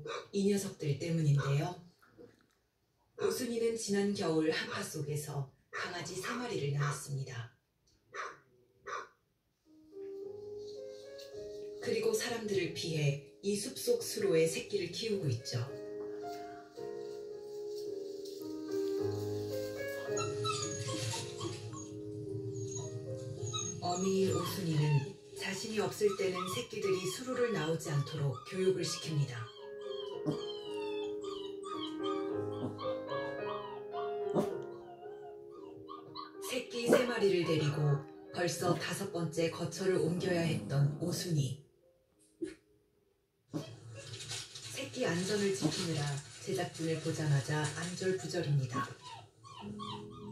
이 녀석들 때문인데요. 오순이는 지난 겨울 한파 속에서 강아지 3마리를 낳았습니다. 그리고 사람들을 피해 이 숲속 수로에 새끼를 키우고 있죠. 어미 오순이는 자신이 없을 때는 새끼들이 수로를 나오지 않도록 교육을 시킵니다. 새끼 3마리를 데리고 벌써 5번째 거처를 옮겨야 했던 오순이. 새끼 안전을 지키느라 제작진을 보자마자 안절부절입니다.